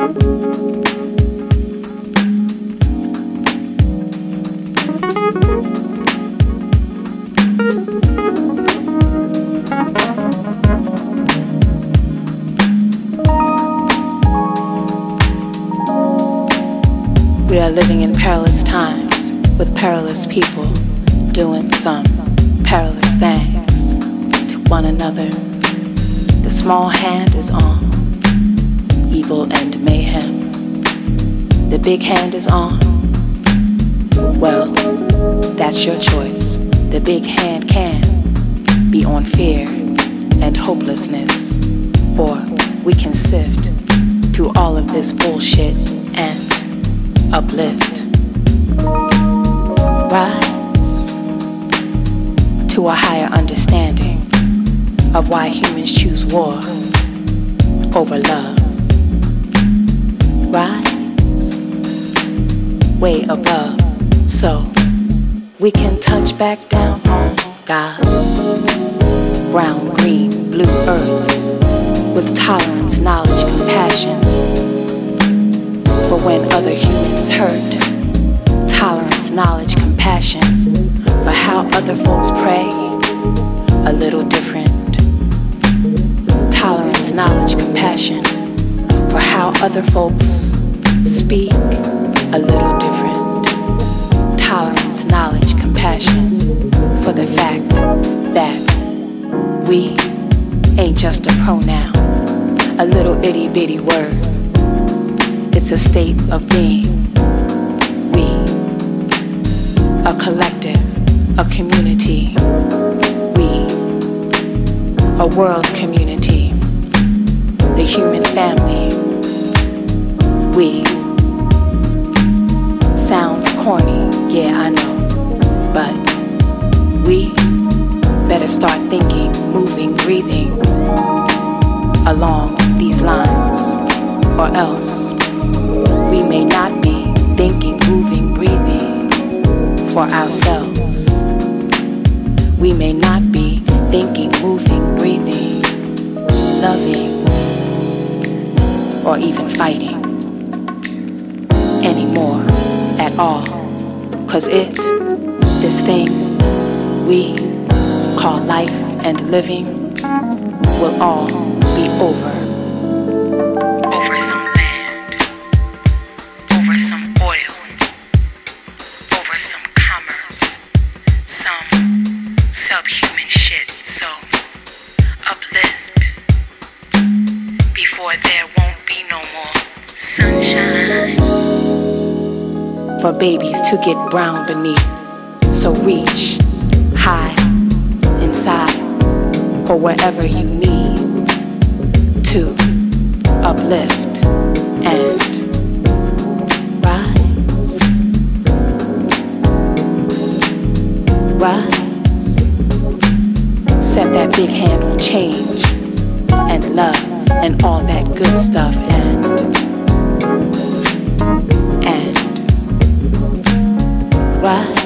We are living in perilous times with perilous people doing some perilous things to one another. The small hand is on evil and mayhem. The big hand is on, well, that's your choice. The big hand can be on fear and hopelessness, or we can sift through all of this bullshit and uplift. Rise to a higher understanding of why humans choose war over love. Rise way above so we can touch back down on God's brown, green, blue earth with tolerance, knowledge, compassion for when other humans hurt. Tolerance, knowledge, compassion for how other folks pray a little different. Tolerance, knowledge, compassion for how other folks speak a little different. Tolerance, knowledge, compassion for the fact that we ain't just a pronoun, a little itty bitty word. It's a state of being. We, a collective, a community. We, a world community. The human family. We. Sounds corny, yeah, I know. But we better start thinking, moving, breathing along these lines, or else we may not be thinking, moving, breathing for ourselves. We may not be thinking, moving, breathing, loving, or even fighting anymore at all. 'Cause this thing we call life and living will all be over. Over some land, over some oil, over some commerce, some subhuman shit. So uplift before there won't be no more sunshine for babies to get brown beneath. So reach high inside or wherever you need to uplift and rise. Rise. Set that big hand on change and love and all that good stuff and rise.